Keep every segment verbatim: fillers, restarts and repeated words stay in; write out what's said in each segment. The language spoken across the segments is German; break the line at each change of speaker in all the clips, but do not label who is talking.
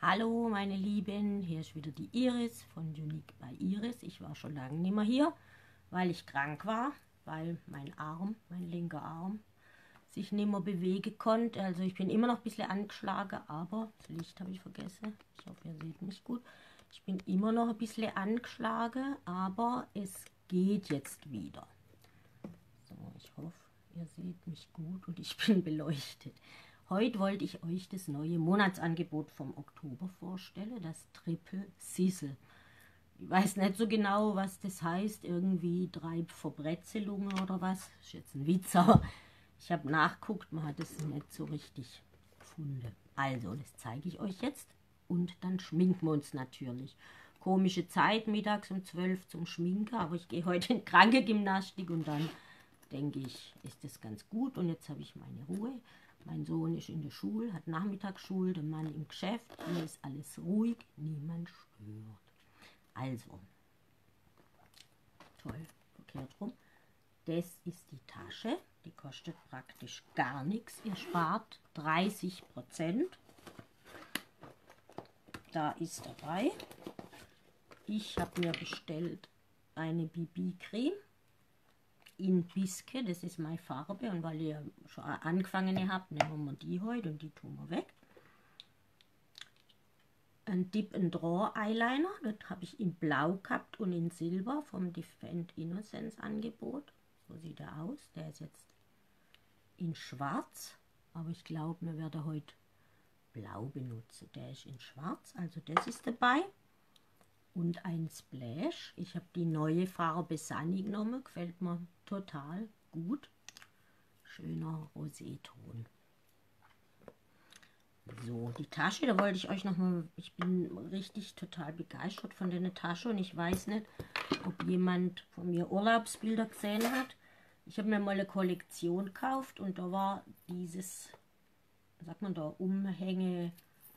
Hallo meine Lieben, hier ist wieder die Iris von Unique by Iris. Ich war schon lange nicht mehr hier, weil ich krank war, weil mein Arm, mein linker Arm, sich nicht mehr bewegen konnte. Also ich bin immer noch ein bisschen angeschlagen, aber das Licht habe ich vergessen. Ich hoffe, ihr seht mich gut. Ich bin immer noch ein bisschen angeschlagen, aber es geht jetzt wieder. So, ich hoffe, ihr seht mich gut und ich bin beleuchtet. Heute wollte ich euch das neue Monatsangebot vom Oktober vorstellen, das Triple Sizzle. Ich weiß nicht so genau, was das heißt, irgendwie drei Verbrezelungen oder was. Das ist jetzt ein Witz, aber ich habe nachgeguckt, man hat es nicht so richtig gefunden. Also, das zeige ich euch jetzt und dann schminken wir uns natürlich. Komische Zeit, mittags um zwölf zum Schminken, aber ich gehe heute in Krankengymnastik und dann denke ich, ist das ganz gut und jetzt habe ich meine Ruhe. Mein Sohn ist in der Schule, hat Nachmittagsschule, der Mann im Geschäft. Hier ist alles ruhig, niemand stört. Also, toll, verkehrt rum. Das ist die Tasche, die kostet praktisch gar nichts. Ihr spart dreißig Prozent. Da ist dabei. Ich habe mir bestellt eine B B-Creme in Biske, das ist meine Farbe, und weil ihr schon angefangen habt, nehmen wir die heute und die tun wir weg. Ein Dip and Draw Eyeliner, das habe ich in Blau gehabt und in Silber vom Defend Innocence Angebot. So sieht er aus. Der ist jetzt in Schwarz, aber ich glaube, wir werden heute Blau benutzen. Der ist in Schwarz, also das ist dabei. Und ein Splash. Ich habe die neue Farbe Sunny genommen, gefällt mir total gut. Schöner Roséton. So, die Tasche, da wollte ich euch noch mal, ich bin richtig total begeistert von der Tasche und ich weiß nicht, ob jemand von mir Urlaubsbilder gesehen hat. Ich habe mir mal eine Kollektion gekauft und da war dieses, sagt man da, Umhängekette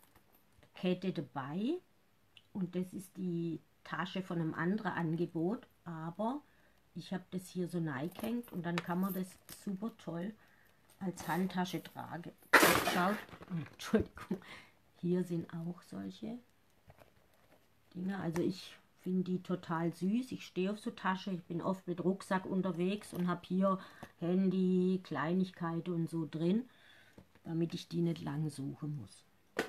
dabei. Und das ist die Tasche von einem anderen Angebot, aber ich habe das hier so reingehängt und dann kann man das super toll als Handtasche tragen. Schaut, Entschuldigung, hier sind auch solche Dinge. Also ich finde die total süß. Ich stehe auf so Tasche. Ich bin oft mit Rucksack unterwegs und habe hier Handy, Kleinigkeiten und so drin, damit ich die nicht lang suchen muss.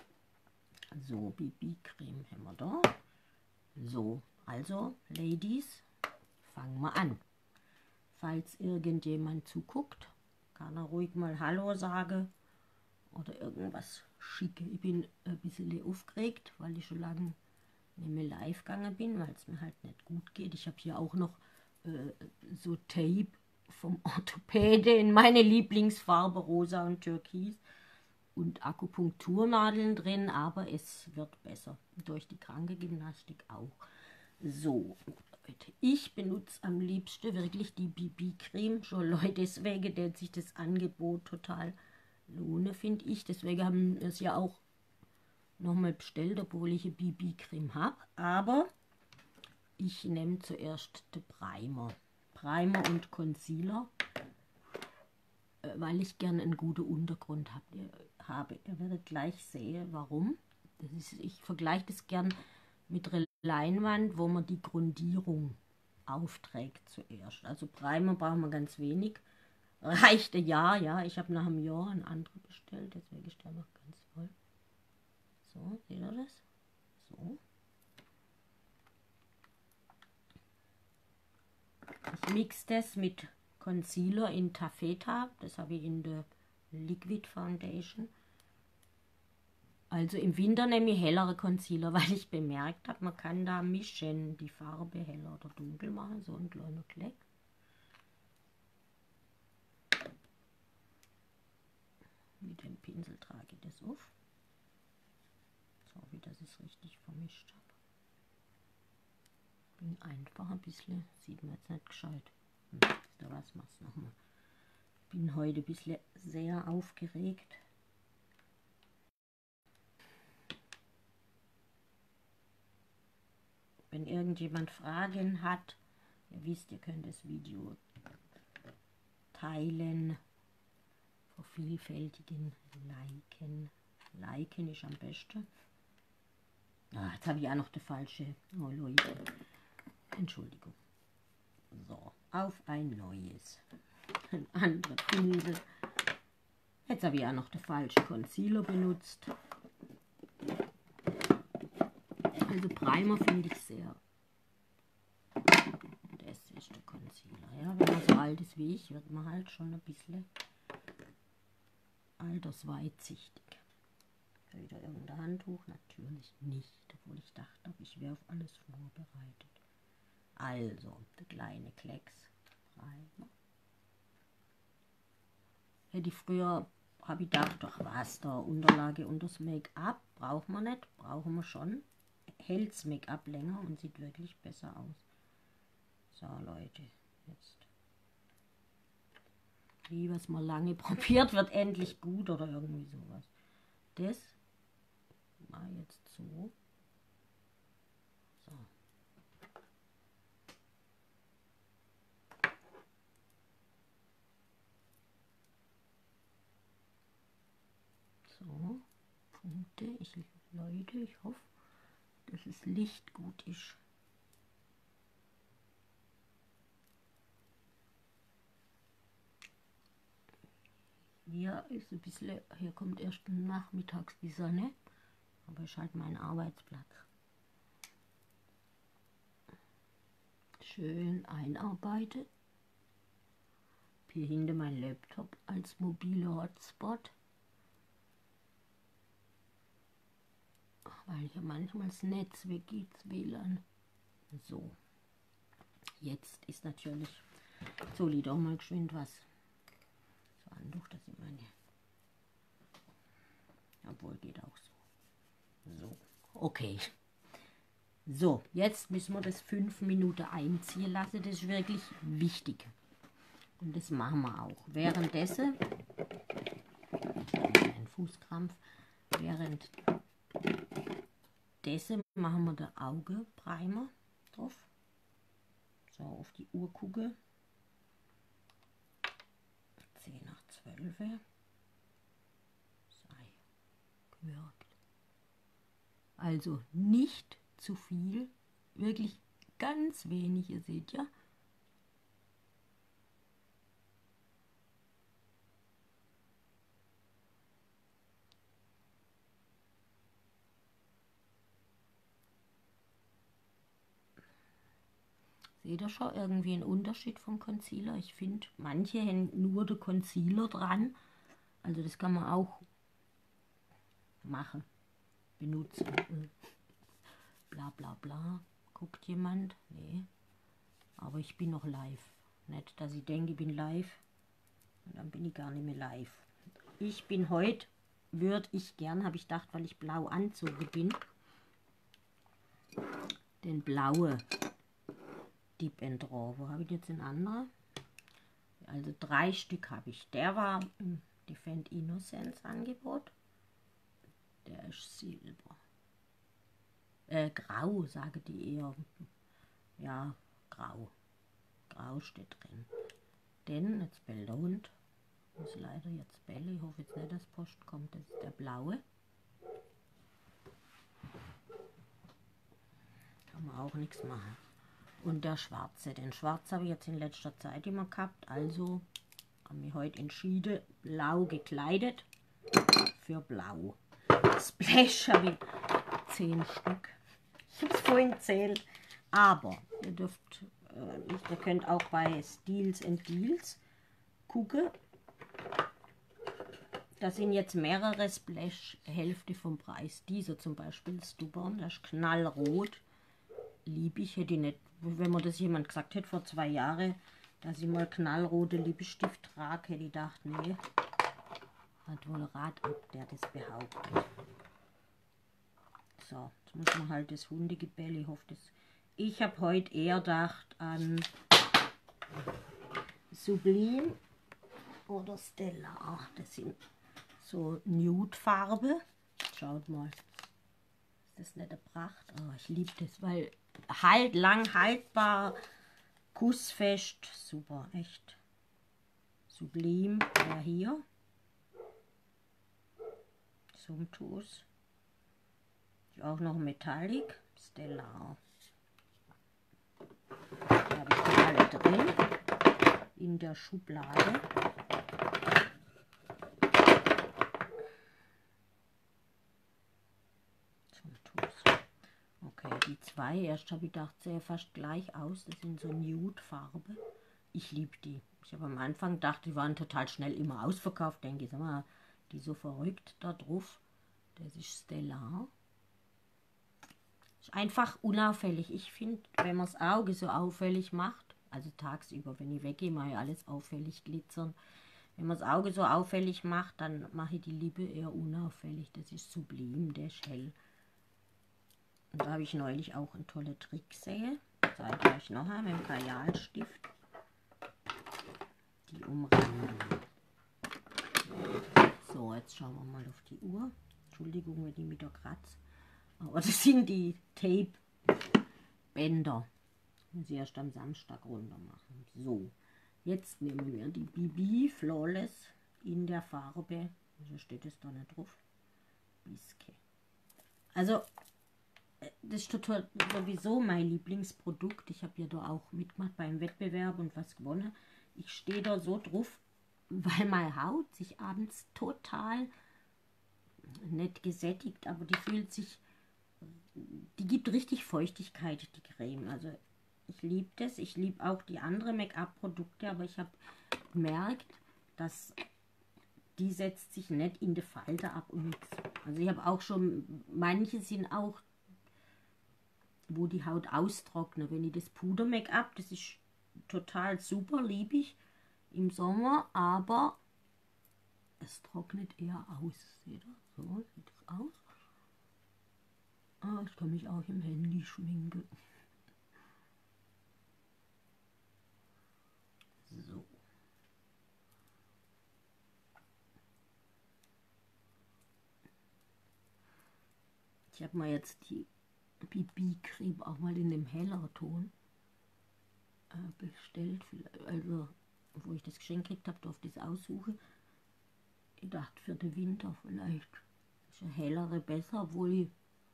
So, B B-Creme haben wir da. So, also, Ladies, fangen wir an. Falls irgendjemand zuguckt, kann er ruhig mal Hallo sagen oder irgendwas schicken. Ich bin ein bisschen aufgeregt, weil ich schon lange nicht mehr live gegangen bin, weil es mir halt nicht gut geht. Ich habe hier auch noch äh, so Tape vom Orthopäde in meine Lieblingsfarbe, rosa und türkis. Und Akupunkturnadeln drin, aber es wird besser. Durch die Krankengymnastik auch. So, Leute, ich benutze am liebsten wirklich die B B-Creme. Schon Leute, deswegen, der sich das Angebot total lohne, finde ich. Deswegen haben wir es ja auch nochmal bestellt, obwohl ich eine B B-Creme habe. Aber ich nehme zuerst den Primer. Primer und Concealer, weil ich gerne einen guten Untergrund hab, habe. Ihr werdet gleich sehen, warum. Das ist, ich vergleiche das gern mit einer Leinwand, wo man die Grundierung aufträgt zuerst. Also Primer brauchen wir ganz wenig. Reicht ein Jahr, ja. Ich habe nach einem Jahr einen anderen bestellt, deswegen ist der noch ganz voll. So, seht ihr das? So. Ich mixe das mit Concealer in Taffeta, das habe ich in der Liquid Foundation. Also im Winter nehme ich hellere Concealer, weil ich bemerkt habe, man kann da mischen, die Farbe heller oder dunkel machen, so ein kleiner Fleck. Mit dem Pinsel trage ich das auf. So, wie das ich es richtig vermischt habe. Bin einfach ein bisschen, sieht man jetzt nicht gescheit. Hm, da was machst du nochmal. Bin heute ein bisschen sehr aufgeregt. Wenn irgendjemand Fragen hat, ihr wisst, ihr könnt das Video teilen, vervielfältigen, liken. Liken ist am besten. Ah, jetzt habe ich auch noch die falsche. Oh Leute. Entschuldigung. So, auf ein neues. Ein anderer Pinsel. Jetzt habe ich auch noch den falschen Concealer benutzt. Also Primer finde ich sehr. Das ist der Concealer. Ja, wenn man so alt ist wie ich, wird man halt schon ein bisschen altersweitsichtig. Wieder irgendein Handtuch? Natürlich nicht, obwohl ich dachte, ich wäre auf alles vorbereitet. Also, der kleine Klecks Primer. Hätte ich früher, habe ich gedacht, doch was, da Unterlage und das Make-up braucht man nicht, brauchen wir schon. Hält das Make-up länger und sieht wirklich besser aus. So Leute, jetzt. Wie was mal lange probiert, wird endlich gut oder irgendwie sowas. Das war jetzt so. So. So, Punkte. Ich, Leute, ich hoffe, dass das Licht gut ist. Hier ist ein bisschen, hier kommt erst nachmittags die Sonne, aber ist halt mein Arbeitsplatz. Schön einarbeiten. Hier hinter mein Laptop als mobile Hotspot. Weil hier manchmal das Netz weggeht, das W L A N. So. Jetzt ist natürlich, so liegt auch mal geschwind was. So ein Handtuch, das ich meine. Obwohl geht auch so. So. Okay. So, jetzt müssen wir das fünf Minuten einziehen lassen. Das ist wirklich wichtig. Und das machen wir auch. Währenddessen, ein Fußkrampf, währenddessen machen wir den Augenprimer drauf. So, auf die Uhr gucken. zehn nach zwölf. Sei gewirkt. Also nicht zu viel, wirklich ganz wenig, ihr seht ja. Seht ihr schon irgendwie einen Unterschied vom Concealer? Ich finde, manche haben nur den Concealer dran. Also das kann man auch machen, benutzen. Bla bla bla. Guckt jemand? Nee. Aber ich bin noch live. Nicht, dass ich denke, ich bin live. Und dann bin ich gar nicht mehr live. Ich bin heute, würde ich gern, habe ich gedacht, weil ich blau anzogen bin, den blaue Dip and Draw. Wo habe ich jetzt einen anderen? Also drei Stück habe ich. Der war im Defend Innocence Angebot. Der ist silber. Äh, grau, sage die eher. Ja, grau. Grau steht drin. Denn, jetzt bellt der Hund. Muss leider jetzt bellen. Ich hoffe jetzt nicht, dass Post kommt. Das ist der blaue. Kann man auch nichts machen. Und der schwarze. Den schwarz habe ich jetzt in letzter Zeit immer gehabt. Also haben wir heute entschieden, blau gekleidet für blau. Splash habe ich zehn Stück. Ich habe es vorhin gezählt. Aber ihr dürft, äh, ihr könnt auch bei Steals and Deals gucken. Da sind jetzt mehrere Splash Hälfte vom Preis. Dieser zum Beispiel Stubborn, der ist knallrot. Liebe ich, hätte ich nicht, wenn mir das jemand gesagt hätte vor zwei Jahren, dass ich mal knallrote Lippenstift trage, hätte ich gedacht, nee, hat wohl Rat ab, der das behauptet. So, jetzt muss man halt das Hundegebell, ich hoffe, das. Ich habe heute eher gedacht an Sublime oder Stellar. Das sind so Nude-Farbe. Schaut mal. Ist das nicht eine Pracht? Oh, ich liebe das, weil halt lang haltbar, kussfest, super, echt. Sublime, der hier. Sumptuous. Auch noch Metallic Stellar. Die habe ich da alle drin in der Schublade. Okay, die zwei, erst habe ich gedacht, sehen fast gleich aus. Das sind so Nude-Farbe. Ich liebe die. Ich habe am Anfang gedacht, die waren total schnell immer ausverkauft. Denke ich, sag mal, die so verrückt da drauf. Das ist Stellar. Ist einfach unauffällig. Ich finde, wenn man das Auge so auffällig macht, also tagsüber, wenn ich weggehe, mache ich alles auffällig glitzern. Wenn man das Auge so auffällig macht, dann mache ich die Lippe eher unauffällig. Das ist sublim, der ist hell. Und da habe ich neulich auch einen tollen Trick gesehen. Zeige euch noch einmal mit dem Kajalstift. Die Umrandung. So, jetzt schauen wir mal auf die Uhr. Entschuldigung, wenn ich wieder kratze. Aber das sind die Tape-Bänder. Das muss ich erst am Samstag runter machen. So, jetzt nehmen wir die B B Flawless in der Farbe. So steht es da nicht drauf. Bisque. Also, das ist total, sowieso mein Lieblingsprodukt. Ich habe ja da auch mitgemacht beim Wettbewerb und was gewonnen. Ich stehe da so drauf, weil meine Haut sich abends total nicht gesättigt, aber die fühlt sich, die gibt richtig Feuchtigkeit, die Creme. Also ich liebe das. Ich liebe auch die anderen Make-up-Produkte, aber ich habe gemerkt, dass die setzt sich nicht in die Falte ab und nichts. Also ich habe auch schon, manche sind auch, wo die Haut austrocknet. Wenn ich das Puder-Make-up, das ist total super, liebe ich im Sommer, aber es trocknet eher aus. Seht ihr? So sieht es aus. Ah, ich kann mich auch im Handy schminken. So. Ich habe mal jetzt die B B-Creme auch mal in dem heller Ton äh, bestellt. Also, wo ich das Geschenk gekriegt habe, durfte ich es aussuchen. Ich dachte, für den Winter vielleicht ist eine hellere besser, obwohl ich,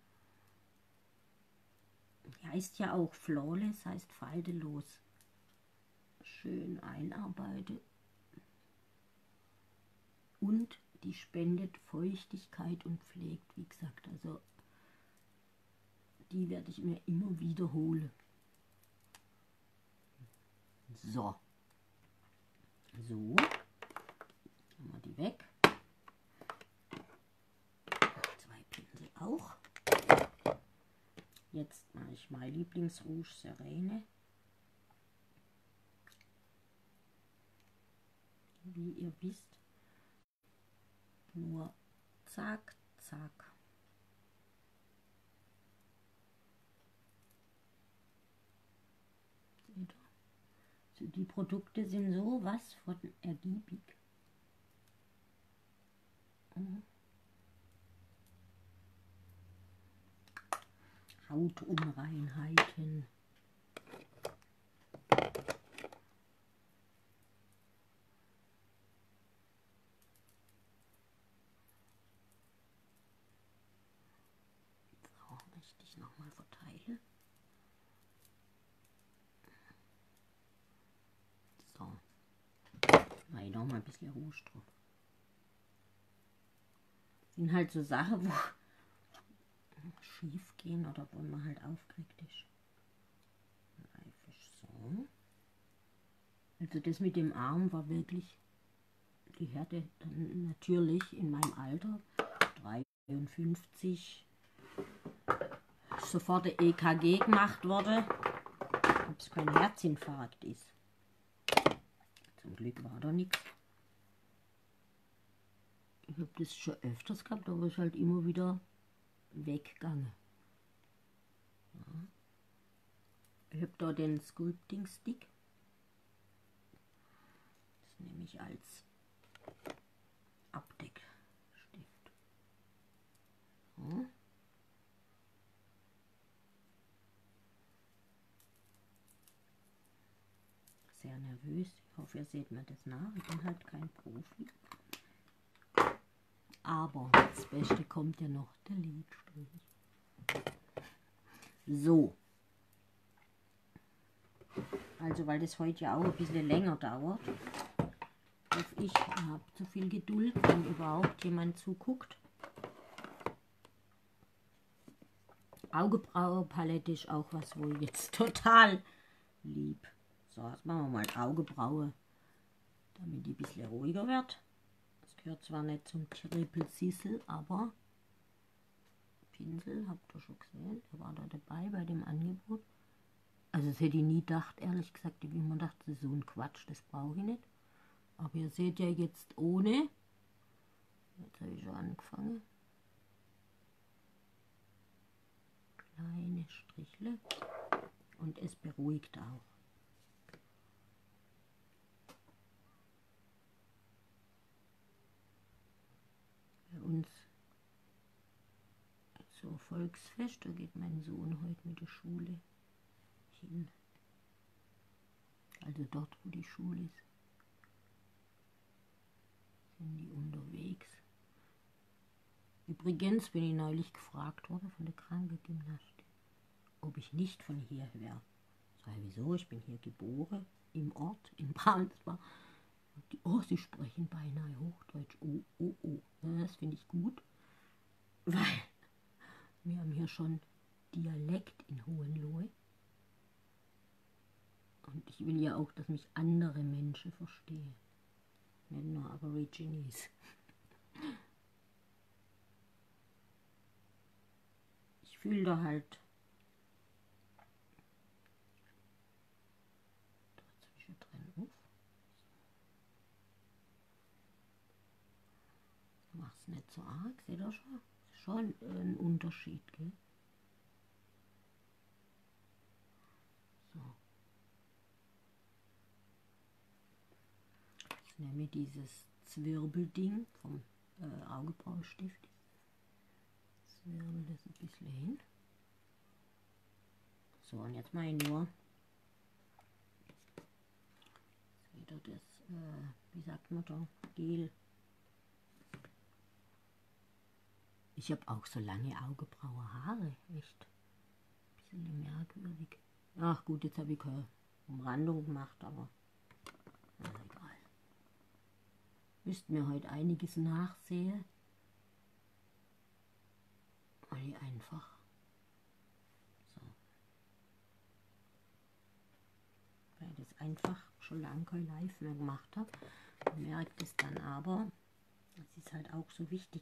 die heißt ja auch Flawless, heißt faltelos. Schön einarbeiten. Und die spendet Feuchtigkeit und pflegt, wie gesagt. Also die werde ich mir immer wiederholen. So. So. Machen wir die weg. Zwei Pinsel auch. Jetzt mache ich mein Lieblingsrouge Serene. Wie ihr wisst. Nur zack, zack. Seht ihr? So, die Produkte sind so was von ergiebig. Mhm. Hautunreinheiten. So, richtig nochmal verteilen. So. Nein, noch mal ein bisschen Rouge drauf. Sind halt so Sachen, wo schief gehen oder wo man halt aufgeregt ist. So. Also das mit dem Arm war wirklich die Härte dann natürlich in meinem Alter, dreiundfünfzig, sofort der E K G gemacht wurde, ob es kein Herzinfarkt ist. Zum Glück war da nichts. Ich habe das schon öfters gehabt, aber es ist halt immer wieder weggegangen. Ja. Ich habe da den Sculpting Stick. Das nehme ich als Abdeckstift. So. Sehr nervös. Ich hoffe, ihr seht mir das nach. Ich bin halt kein Profi. Aber das Beste kommt ja noch, der Lidstrich. So. Also weil das heute ja auch ein bisschen länger dauert. Hoffe ich, ihr habt so viel Geduld, wenn überhaupt jemand zuguckt. Augenbraue-Palette ist auch was wohl jetzt total lieb. So, jetzt machen wir mal Augenbraue, damit die ein bisschen ruhiger wird. Das gehört zwar nicht zum Triple Sissel, aber Pinsel, habt ihr schon gesehen, der war da dabei bei dem Angebot. Also das hätte ich nie gedacht, ehrlich gesagt, wie man dachte, so ein Quatsch, das brauche ich nicht. Aber ihr seht ja jetzt ohne, jetzt habe ich schon angefangen, kleine Strichle und es beruhigt auch. Bei uns so Volksfest, da geht mein Sohn heute mit der Schule hin. Also dort, wo die Schule ist, sind die unterwegs. Übrigens bin ich neulich gefragt worden von der Krankengymnastik, ob ich nicht von hier wäre. Sag ich, wieso? Ich bin hier geboren, im Ort, in Braunsbach. Die, oh, sie sprechen beinahe Hochdeutsch. Oh, oh, oh. Ja, das finde ich gut, weil wir haben hier schon Dialekt in Hohenlohe. Und ich will ja auch, dass mich andere Menschen verstehen. Nicht nur Aborigines. Ich fühle da halt dazwischen drin auf. Mach's nicht so arg, seht ihr schon? Schon ein Unterschied, gell? So. Jetzt nehme ich dieses Zwirbelding vom äh, Augenbrauenstift. Zwirbel das ein bisschen hin. So, und jetzt mache ich nur wieder das, äh, wie sagt man da, Gel. Ich habe auch so lange Augenbraue Haare, echt. Ein bisschen merkwürdig. Ach gut, jetzt habe ich keine Umrandung gemacht, aber na, egal. Müsst mir heute einiges nachsehen, weil ich einfach so, weil ich das einfach schon lange kein Live mehr gemacht habe. Merkt es dann aber, das ist halt auch so wichtig.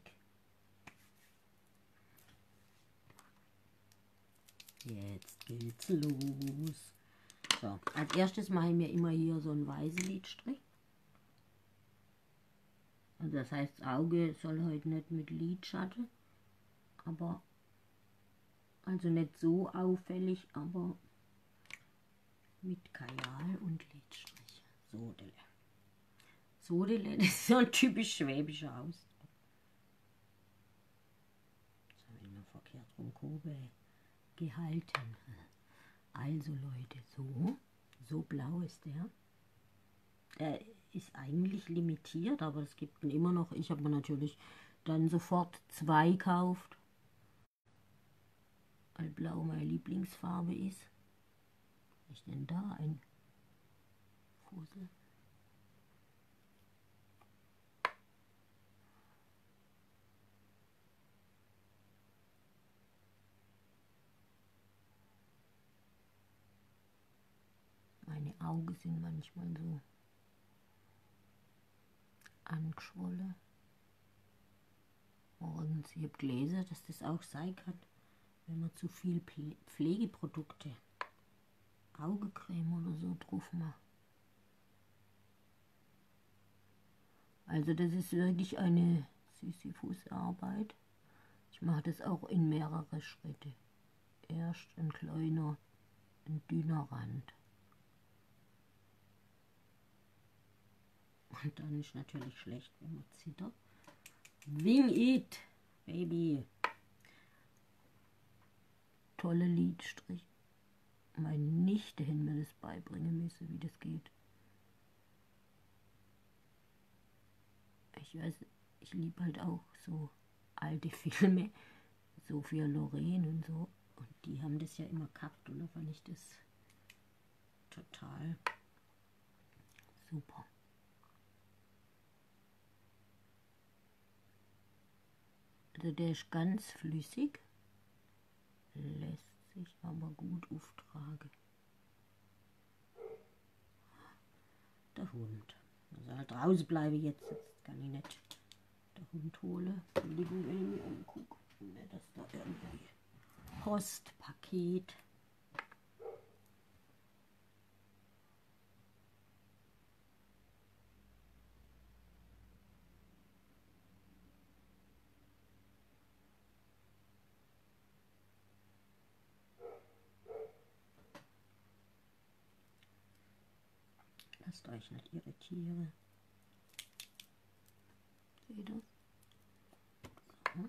Jetzt geht's los. So, als erstes mache ich mir immer hier so einen weißen Lidstrich. Also das heißt, das Auge soll heute nicht mit Lidschatten, aber also nicht so auffällig, aber mit Kajal und Lidstrich. Sodele. Sodele, das ist so ein typisch schwäbischer Ausdruck. Das habe ich mir verkehrt rum Kurve gehalten. Also Leute, so, so blau ist der. Der ist eigentlich limitiert, aber es gibt ihn immer noch. Ich habe mir natürlich dann sofort zwei gekauft, weil blau meine Lieblingsfarbe ist. Was ist denn da ein Fussel? Meine Augen sind manchmal so angeschwollen. Und ich habe gelesen, dass das auch sein kann, wenn man zu viel Pflegeprodukte, Augencreme oder so drauf macht. Also das ist wirklich eine Sisyphus-Arbeit. Ich mache das auch in mehrere Schritte. Erst ein kleiner, ein dünner Rand. Und dann ist natürlich schlecht, wenn man zittert. Wing it, Baby. Tolle Lidstrich. Meine Nichte hätte mir das beibringen müssen, wie das geht. Ich weiß, ich liebe halt auch so alte Filme. Sophia Loren und so. Und die haben das ja immer gehabt und da fand ich das total super. Also der ist ganz flüssig, lässt sich aber gut auftragen. Der Hund. Also halt draußen bleibe jetzt, jetzt kann ich nicht den Hund holen. Entschuldigung, wenn ich mich umgucke. Nicht, dass da irgendwie Post, Paket. Lasst euch nicht irritieren. Seht ihr das? So.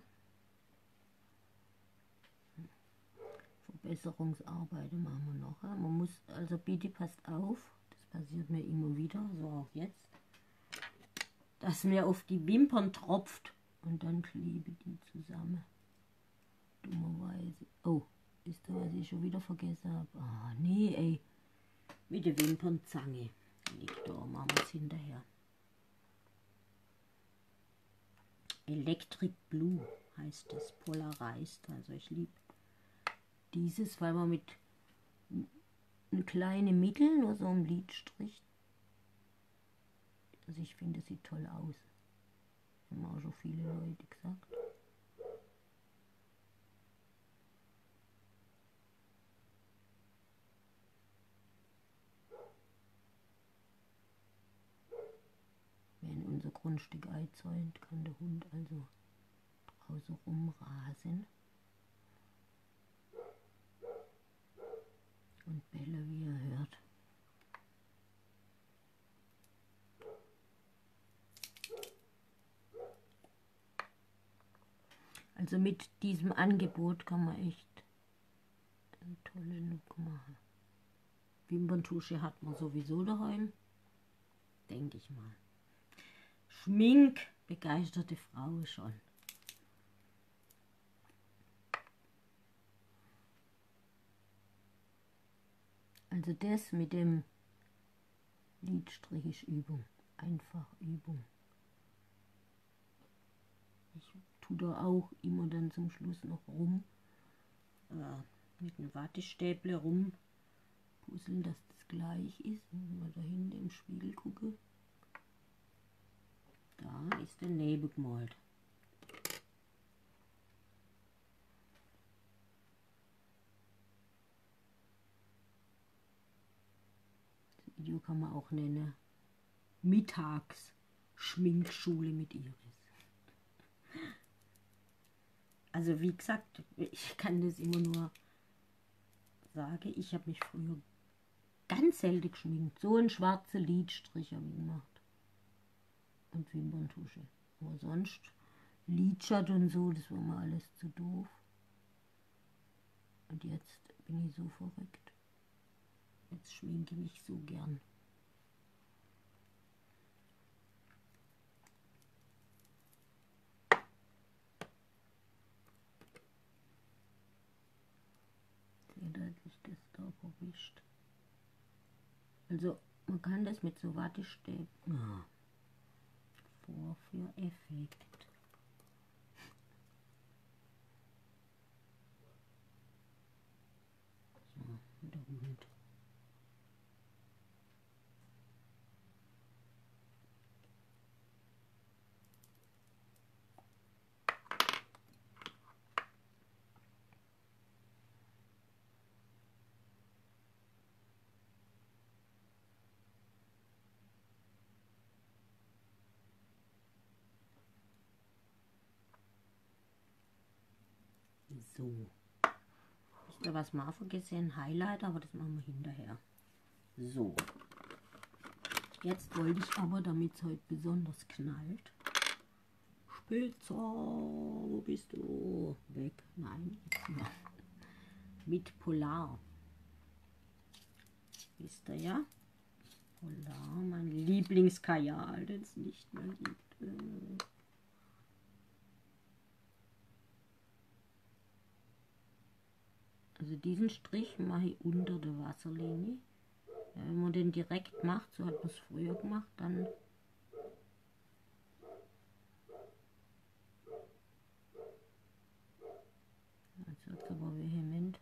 Verbesserungsarbeiten machen wir noch. Man muss, also bitte passt auf, das passiert mir immer wieder, so auch jetzt, dass mir auf die Wimpern tropft und dann klebe die zusammen. Dummerweise. Oh, ist da, was ich schon wieder vergessen habe? Ah, nee, ey. Mit der Wimpernzange. Liegt da, machen wir es hinterher. Electric Blue heißt das, Polarized. Also ich liebe dieses, weil man mit einem kleinen Mittel, nur so einem Lidstrich, also ich finde, es sieht toll aus. Haben auch schon viele Leute gesagt. Wenn unser Grundstück einzäunt, kann der Hund also draußen rumrasen und belle, wie er hört. Also mit diesem Angebot kann man echt einen tollen Look machen. Wimperntusche hat man sowieso daheim, denke ich mal. Schmink begeisterte Frau schon. Also das mit dem Lidstrich ist Übung, einfach Übung. Ich tue da auch immer dann zum Schluss noch rum, äh, mit einem Wattestäbler rumpuzzeln, dass das gleich ist. Wenn wir da hinten im Spiegel gucken, da ist der Nebel gemalt. Das Video kann man auch nennen Mittagsschminkschule mit Iris. Also wie gesagt, ich kann das immer nur sagen, ich habe mich früher ganz selten geschminkt. So ein schwarzer Lidstrich habe ich gemacht. Und Wimperntusche. Aber sonst Lidschatten und so, das war mir alles zu doof. Und jetzt bin ich so verrückt. Jetzt schminke ich mich so gern. Seht ihr, dass ich das da verwischt. Also man kann das mit so Wattestäben ah, vor für Effekt. So, der Hund. So. Wisst ihr, was wir auch vergessen? Highlighter, aber das machen wir hinterher. So. Jetzt wollte ich aber, damit es heute besonders knallt. Spitzer, wo bist du? Weg. Nein, jetzt hier. Mit Polar. Wisst ihr ja? Polar, mein Lieblingskajal, den es nicht mehr gibt. Also diesen Strich mache ich unter der Wasserlinie. Ja, wenn man den direkt macht, so hat man es früher gemacht, dann jetzt wird es aber vehement.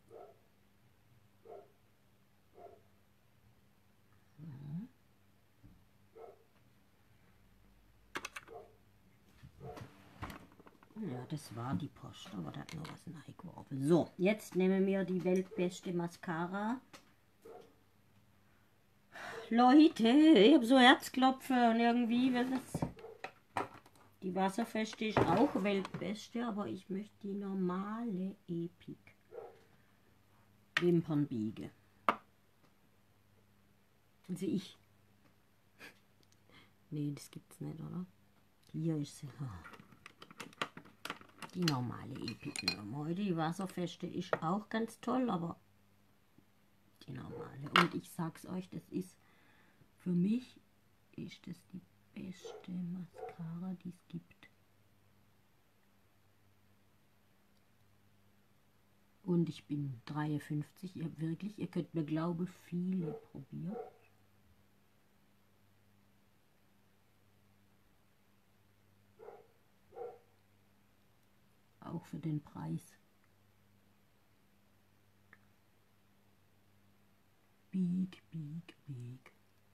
Ja, das war die Post, aber da hat noch was reingeworfen. So, jetzt nehmen wir die weltbeste Mascara. Leute, ich habe so Herzklopfen und irgendwie wird das... Die wasserfeste ist auch weltbeste, aber ich möchte die normale Epic Wimpernbiege. Also ich... Nee, das gibt's nicht, oder? Hier ist sie. Die normale Epic nehmen wir heute. Die wasserfeste ist auch ganz toll, aber die normale. Und ich sag's euch, das ist für mich ist das die beste Mascara, die es gibt. Und ich bin dreiundfünfzig. Ihr habt wirklich, ihr könnt mir glauben, viele probieren. Auch für den Preis. Big, big, big.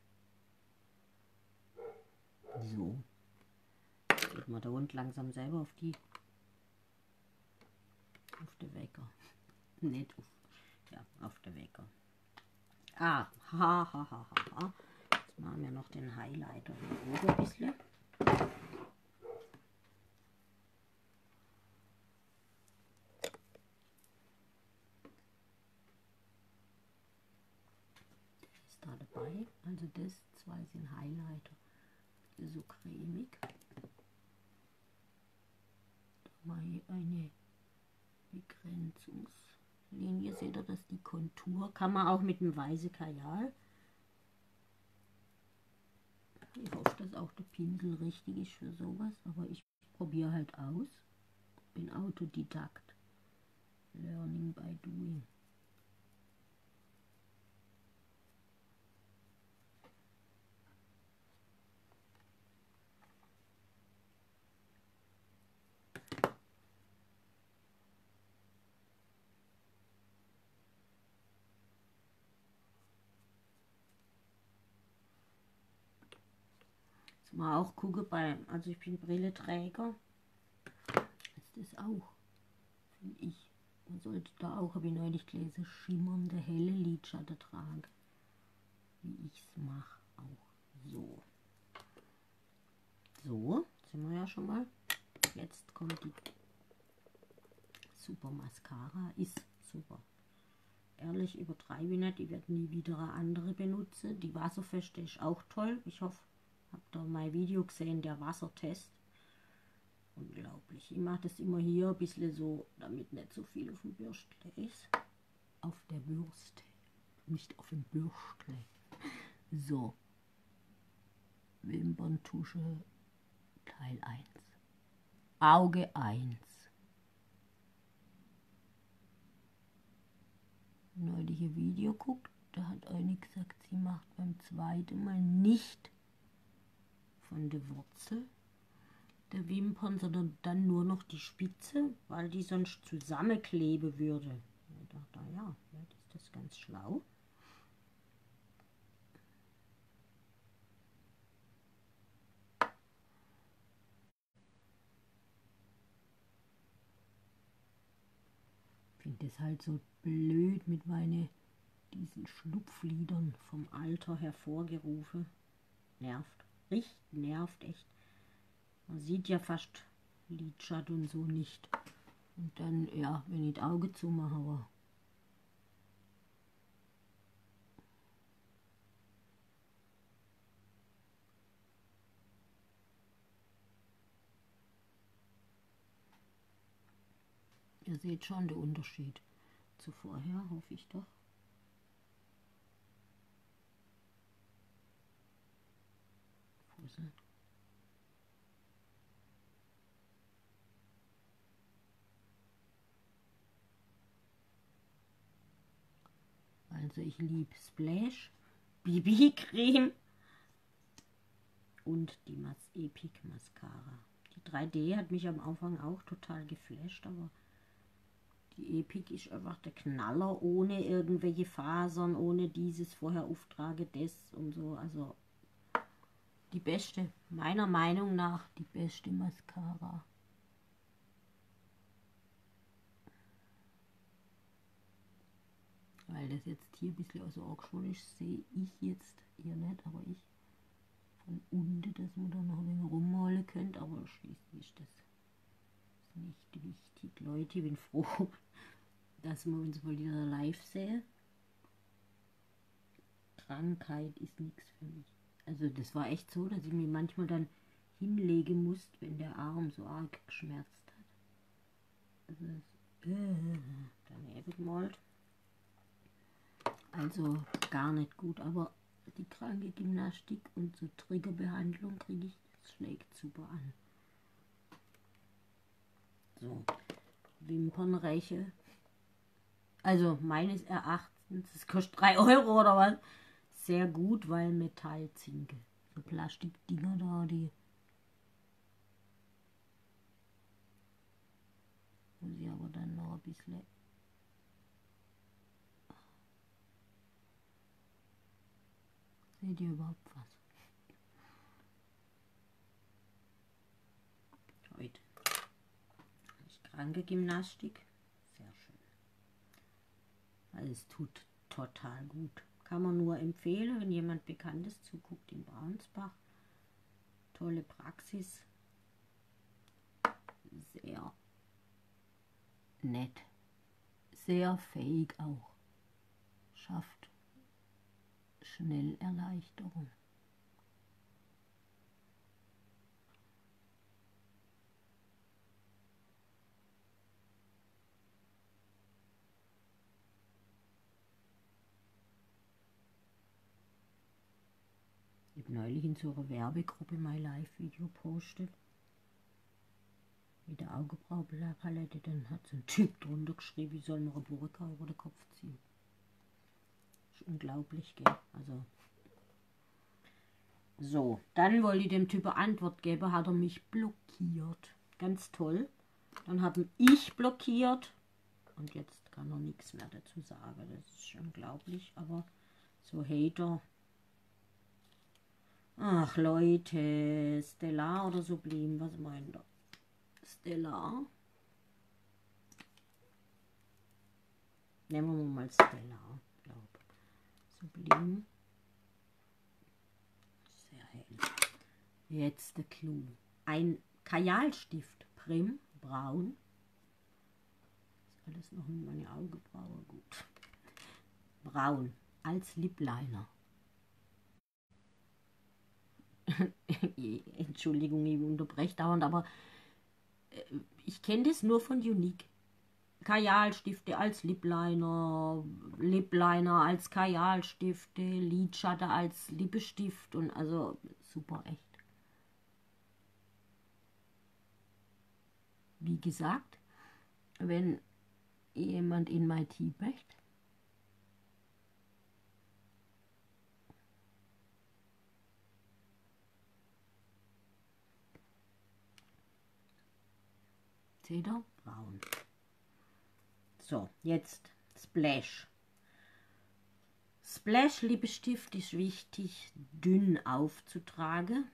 So. Jetzt geht mal der Hund langsam selber auf die auf den Wecker. Nicht auf, ja, auf den Wecker. Ah, ha, ha, ha, ha, ha. Jetzt machen wir noch den Highlighter hier oben ein bisschen. Da dabei, also das, zwei sind Highlighter, so cremig. Da mache ich eine Begrenzungslinie, seht ihr, dass die Kontur, kann man auch mit dem weißen Kajal. Ich hoffe, dass auch der Pinsel richtig ist für sowas, aber ich probiere halt aus, bin Autodidakt, Learning by Doing. Mal auch gucke bei, also ich bin Brilleträger, ist das auch, finde ich, man sollte da auch, habe ich neulich gelesen, schimmernde helle Lidschatten tragen, wie ich es mache, auch so. So, sind wir ja schon mal, jetzt kommt die super Mascara, ist super. Ehrlich, übertreibe ich nicht, ich werde nie wieder eine andere benutzen, die wasserfeste ist auch toll, ich hoffe, habt ihr mein Video gesehen, der Wassertest. Unglaublich. Ich mache das immer hier ein bisschen so, damit nicht so viel auf dem Bürstle ist. Auf der Bürste, nicht auf dem Bürstle. So. Wimperntusche Teil eins. Auge eins. Neulich ein Video guckt, da hat eine gesagt, sie macht beim zweiten Mal nicht von der Wurzel der Wimpern, sondern dann nur noch die Spitze, weil die sonst zusammenkleben würde. Ich dachte, ja, vielleicht ist das ganz schlau. Ich finde das halt so blöd mit meinen diesen Schlupflidern vom Alter hervorgerufen. Nervt. Richtig nervt echt. Man sieht ja fast Lidschatten und so nicht. Und dann, ja, wenn ich das Auge zumache, aber ihr seht schon den Unterschied zu vorher, hoffe ich doch. Fussel. Also ich liebe Splash, B B-Creme und die Mas Epic Mascara. Die drei D hat mich am Anfang auch total geflasht, aber die Epic ist einfach der Knaller, ohne irgendwelche Fasern, ohne dieses vorher auftrage das und so. Also die beste, meiner Meinung nach die beste Mascara. Weil das jetzt hier ein bisschen aus angeschaut ist, sehe ich jetzt, ihr nicht, aber ich von unten, dass man da noch ein wenig rummalen könnt, aber schließlich ist das nicht wichtig. Leute, ich bin froh, dass wir uns mal wieder live sehen. Krankheit ist nichts für mich. Also das war echt so, dass ich mich manchmal dann hinlegen musste, wenn der Arm so arg geschmerzt hat. Also das, äh, daneben gemalt. Also gar nicht gut, aber die kranke Gymnastik und so Triggerbehandlung kriege ich, das schlägt super an. So, Wimpernreiche. Also meines Erachtens, das kostet drei Euro oder was, sehr gut, weil Metallzinke. So Plastikdinger da, die muss ich aber dann noch ein bisschen. Seht ihr überhaupt was? Heute. Kranke Gymnastik. Sehr schön. Also es tut total gut. Kann man nur empfehlen, wenn jemand Bekanntes zuguckt in Braunsbach. Tolle Praxis. Sehr nett. Sehr fähig auch. Schafft schnell Erleichterung. Ich habe neulich in so einer Werbegruppe mein Live-Video postet. Mit der Augenbrauenpalette, dann hat so ein Typ drunter geschrieben, ich soll mir eine Burka über den Kopf ziehen. Das ist unglaublich, gell? Also. So, dann wollte ich dem Typ eine Antwort geben, hat er mich blockiert. Ganz toll. Dann habe ich blockiert und jetzt kann er nichts mehr dazu sagen. Das ist unglaublich, aber so Hater. Ach Leute, Stellar oder Sublim, was meint ihr? Stellar. Nehmen wir mal Stellar, glaube Sublim. Sehr hell. Jetzt der Clou. Ein Kajalstift, Prim, braun. Ist alles noch in meine Augenbraue gut. Braun, als Lip Liner. Entschuldigung, ich unterbreche dauernd, aber äh, ich kenne das nur von Unique. Kajalstifte als Lip Liner, Lip Liner als Kajalstifte, Lidschatten als Lippestift und also super echt. Wie gesagt, wenn jemand in mein Team möchte, seht ihr? Braun. So, jetzt Splash. Splash Lippenstift ist wichtig, dünn aufzutragen.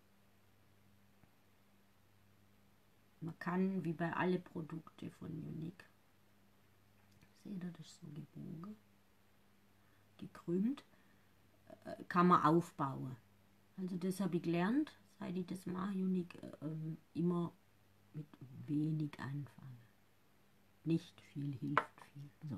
Man kann, wie bei alle Produkte von Unique, seht ihr, das ist so gebogen, gekrümmt, äh, kann man aufbauen. Also das habe ich gelernt, seit ich das mache, Unique, äh, immer mit wenig anfangen. Nicht viel hilft viel. So.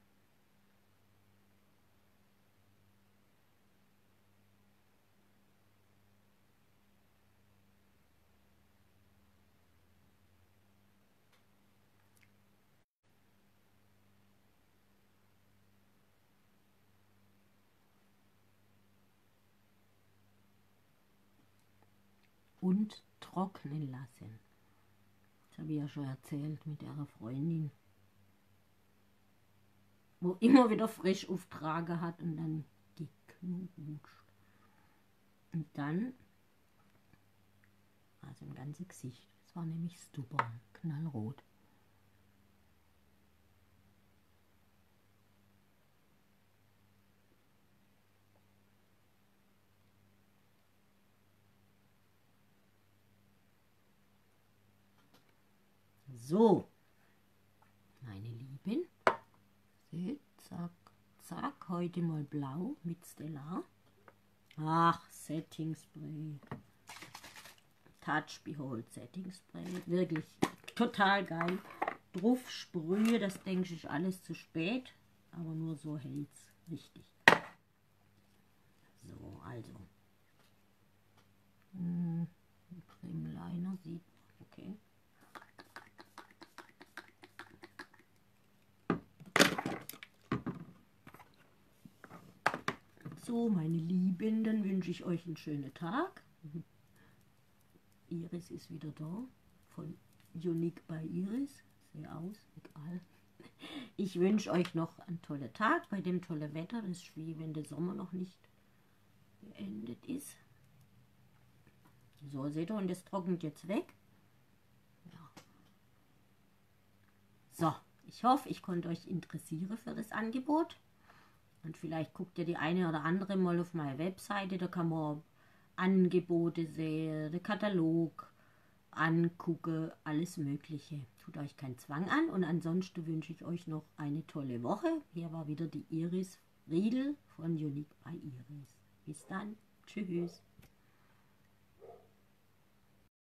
Und trocknen lassen. Das habe ich ja schon erzählt mit ihrer Freundin. wo immer wieder frisch auftragen hat und dann geknutscht. Und dann, also ein ganzes Gesicht, das war nämlich super, knallrot. So, meine Lieben, seht, zack, zack, heute mal blau mit Stellar. Ach, Setting Spray. Touch Behold Setting Spray. Wirklich total geil. Drauf sprühe, das denke ich ist alles zu spät. Aber nur so hält es richtig. So, also. Hm, im Liner sieht man, okay. So, meine Lieben, dann wünsche ich euch einen schönen Tag. Iris ist wieder da, von Unique by Iris. Sehe aus, egal. Ich wünsche euch noch einen tollen Tag bei dem tollen Wetter. Das ist wie wenn der Sommer noch nicht beendet ist. So, seht ihr, und das trocknet jetzt weg. Ja. So, ich hoffe, ich konnte euch interessieren für das Angebot. Und vielleicht guckt ihr die eine oder andere mal auf meine Webseite, da kann man Angebote sehen, den Katalog angucken, alles Mögliche. Tut euch keinen Zwang an und ansonsten wünsche ich euch noch eine tolle Woche. Hier war wieder die Iris Riedel von Unique by Iris. Bis dann, tschüss.